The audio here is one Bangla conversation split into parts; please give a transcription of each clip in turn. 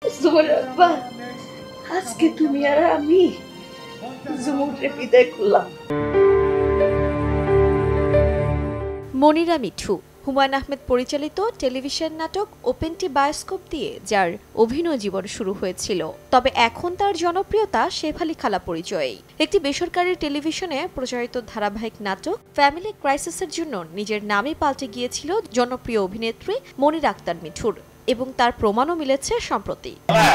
জোহরাব্বা, আজকে তুমি আর আমি জুমুরে বিদায় করলাম। মনিরা মিঠু হুমায়ূন আহমেদ পরিচালিত টেলিভিশন নাটক ওপেনটি বায়োস্কোপ দিয়ে যার অভিনয় জীবন শুরু হয়েছিল, তবে এখন তার জনপ্রিয়তা শেফালি খালা পরিচয়েই। একটি বেসরকারি টেলিভিশনে প্রচারিত ধারাবাহিক নাটক ফ্যামিলি ক্রাইসিসের জন্য নিজের নামই পাল্টে গিয়েছিল জনপ্রিয় অভিনেত্রী মনিরা আক্তার মিঠুর, এবং তার প্রমাণও মিলেছে সম্প্রতি।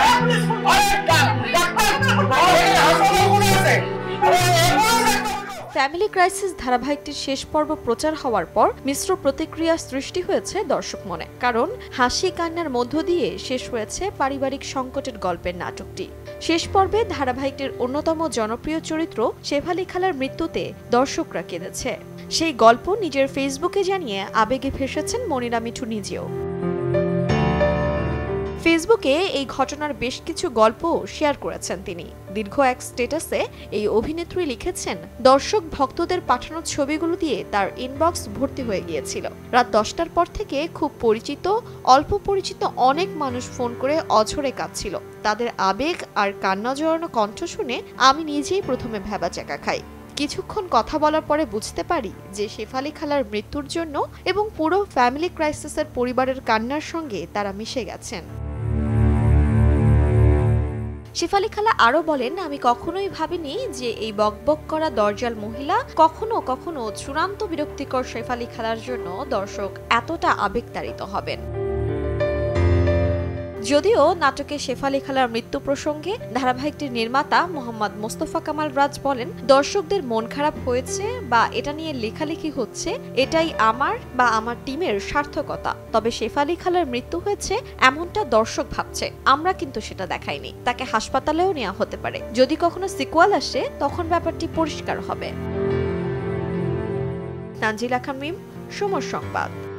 ফ্যামিলি ক্রাইসিস ধারাবাহিকটির শেষ পর্ব প্রচার হওয়ার পর মিশ্র প্রতিক্রিয়ার সৃষ্টি হয়েছে দর্শক মনে, কারণ হাসি কান্নার মধ্য দিয়ে শেষ হয়েছে পারিবারিক সংকটের গল্পের নাটকটি। শেষ পর্বে ধারাবাহিকটির অন্যতম জনপ্রিয় চরিত্র শেফালি খালার মৃত্যুতে দর্শকরা কেঁদেছে। সেই গল্প নিজের ফেসবুকে জানিয়ে আবেগে ভেসেছেন মনিরা মিঠু নিজেও। ফেসবুকে এই ঘটনার বেশ কিছু গল্প শেয়ার করেছেন তিনি। দীর্ঘ এক স্ট্যাটাসে এই অভিনেত্রী লিখেছেন, দর্শক ভক্তদের পাঠানো ছবিগুলো দিয়ে তার ইনবক্স ভর্তি হয়ে গিয়েছিল। রাত 10টার পর থেকে খুব পরিচিত অল্প পরিচিত অনেক মানুষ ফোন করে অঝরে কাঁদছিল। তাদের আবেগ আর কান্না জড়ানো কণ্ঠ শুনে আমি নিজেই প্রথমে ভ্যাবাচ্যাকা খাই। কিছুক্ষণ কথা বলার পরে বুঝতে পারি যে শেফালি খালার মৃত্যুর জন্য এবং পুরো ফ্যামিলি ক্রাইসিসের পরিবারের কান্নার সঙ্গে তারা মিশে গেছেন। শেফালি খালা আরো বলেন, আমি কখনোই ভাবিনি যে এই বকবক করা দরজাল মহিলা কখনো কখনো চূড়ান্ত বিরক্তিকর শেফালি খালার জন্য দর্শক এতটা আবেগতাড়িত হবেন। যদিও নাটকে শেফালি খালার মৃত্যু প্রসঙ্গে ধারাবাহিকটির নির্মাতা মোহাম্মদ মোস্তফা কামাল রাজ বলেন, দর্শকদের মন খারাপ হয়েছে বা এটা নিয়ে লেখালেখি হচ্ছে, এটাই আমার বা আমার টিমের সার্থকতা। তবে শেফালি খালার মৃত্যু হয়েছে এমনটা দর্শক ভাবছে, আমরা কিন্তু সেটা দেখাইনি। তাকে হাসপাতালেও নেওয়া হতে পারে। যদি কখনো সিকুয়াল আসে তখন ব্যাপারটি পরিষ্কার হবে। তানজিলা খান মিম, সময় সংবাদ।